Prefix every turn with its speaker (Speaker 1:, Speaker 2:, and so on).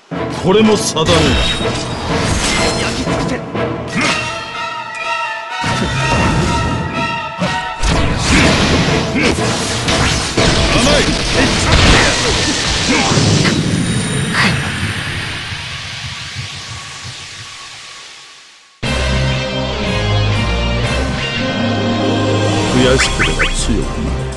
Speaker 1: これも定めだ。
Speaker 2: 焼き尽くせ。
Speaker 1: 甘い。悔しければ強くなる。